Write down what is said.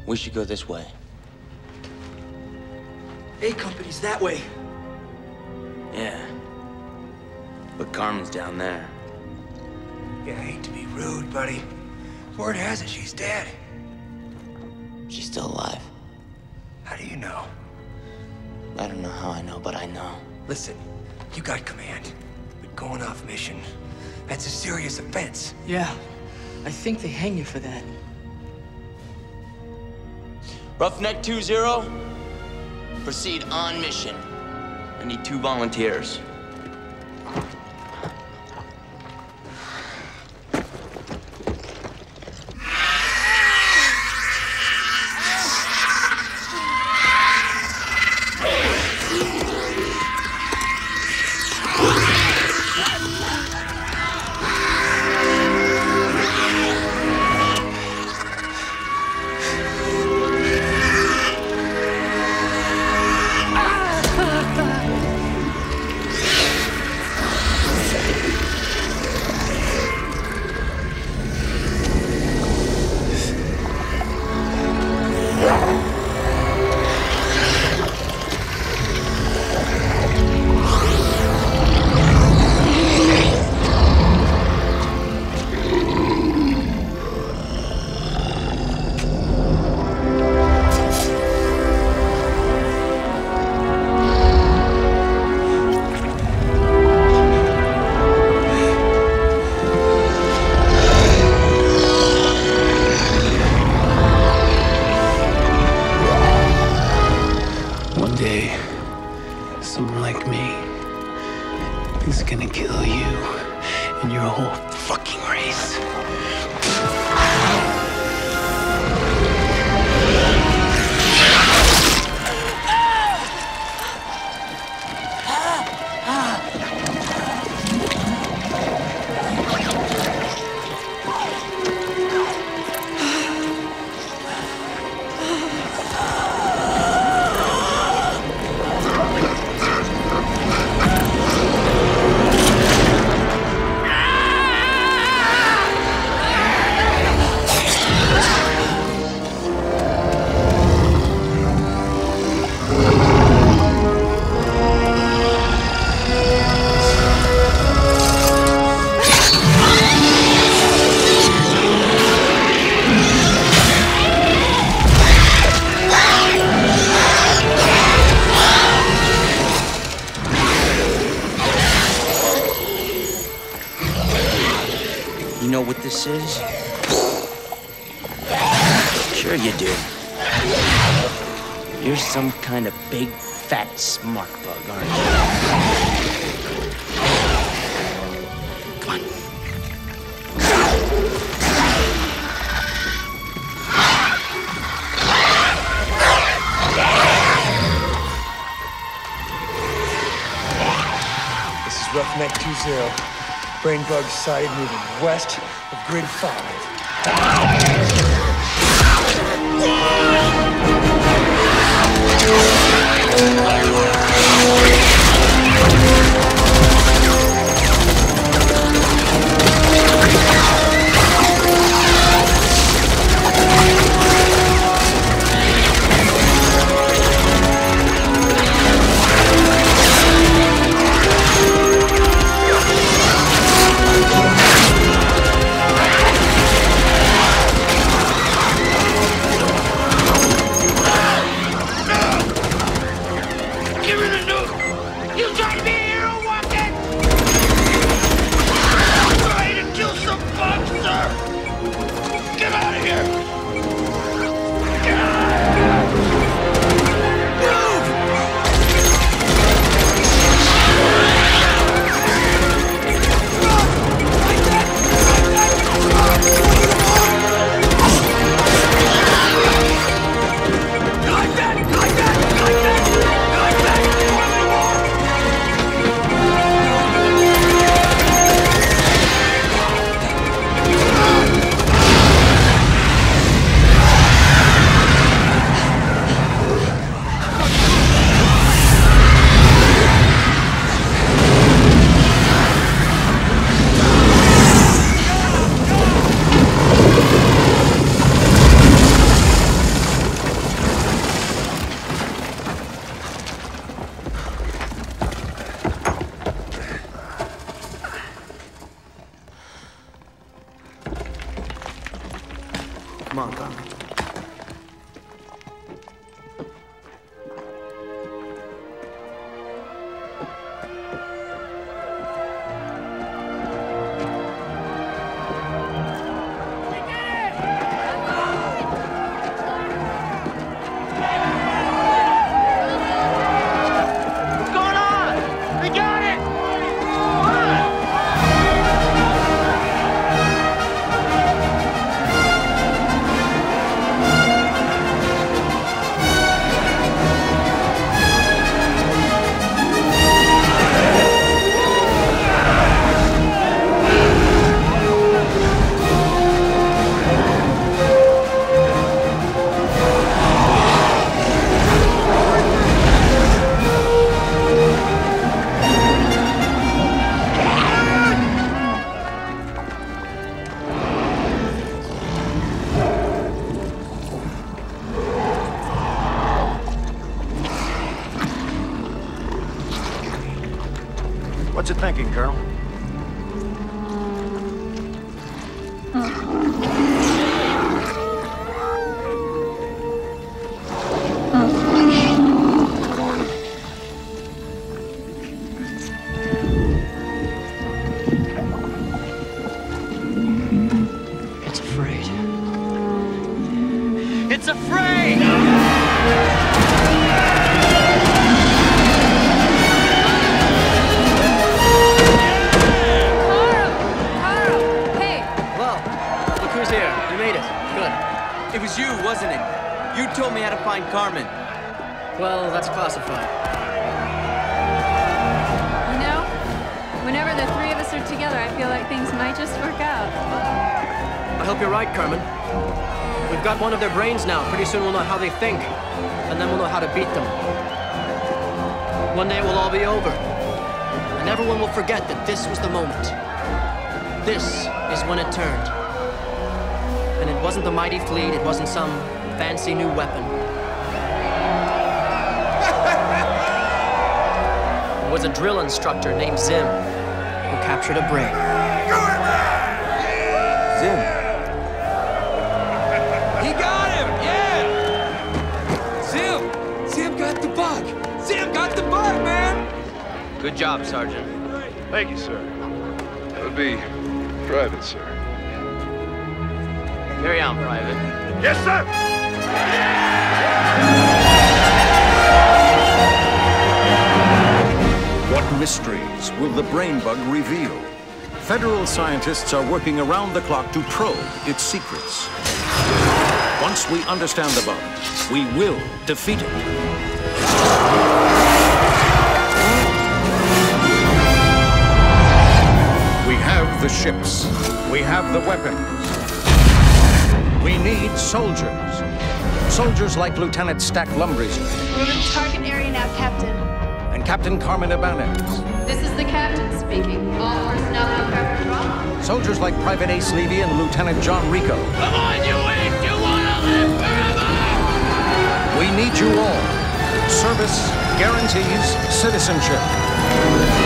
We should go this way. A company's that way. Yeah. But Carmen's down there. Yeah, I hate to be rude, buddy. Word has it she's dead. She's still alive. How do you know? I don't know how I know, but I know. Listen, you got command. But going off mission, that's a serious offense. Yeah, I think they hang you for that. Roughneck 2-0, proceed on mission. I need 2 volunteers. Someone like me is gonna kill you and your whole fucking race. You know what this is? Sure you do. You're some kind of big, fat, smart bug, aren't you? Come on. This is Roughneck 2-0. Brain bug sighted moving west of grid 5. Give me the nuke! Come on, Carmen. What's it thinking, Colonel? It's afraid. It's afraid! It was you, wasn't it? You told me how to find Carmen. Well, that's classified. You know, whenever the three of us are together, I feel like things might just work out. I hope you're right, Carmen. We've got one of their brains now. Pretty soon we'll know how they think, and then we'll know how to beat them. One day it will all be over, and everyone will forget that this was the moment. This is when it turned. And it wasn't the mighty fleet, it wasn't some fancy new weapon. It was a drill instructor named Zim who captured a brain. Zim. He got him, yeah! Zim got the bug. Zim got the bug, man! Good job, Sergeant. Thank you, sir. That would be private, sir. Carry on, Private. Yes, sir! What mysteries will the brain bug reveal? Federal scientists are working around the clock to probe its secrets. Once we understand the bug, we will defeat it. We have the ships. We have the weapons. We need soldiers. Soldiers like Lieutenant Stack Lumbreezer. We're in target area now, Captain. And Captain Carmen Ibanez. This is the captain speaking. All personnel prepare for drop. Soldiers like Private Ace Levy and Lieutenant John Rico. Come on, you idiots! You wanna live forever! We need you all. Service guarantees citizenship.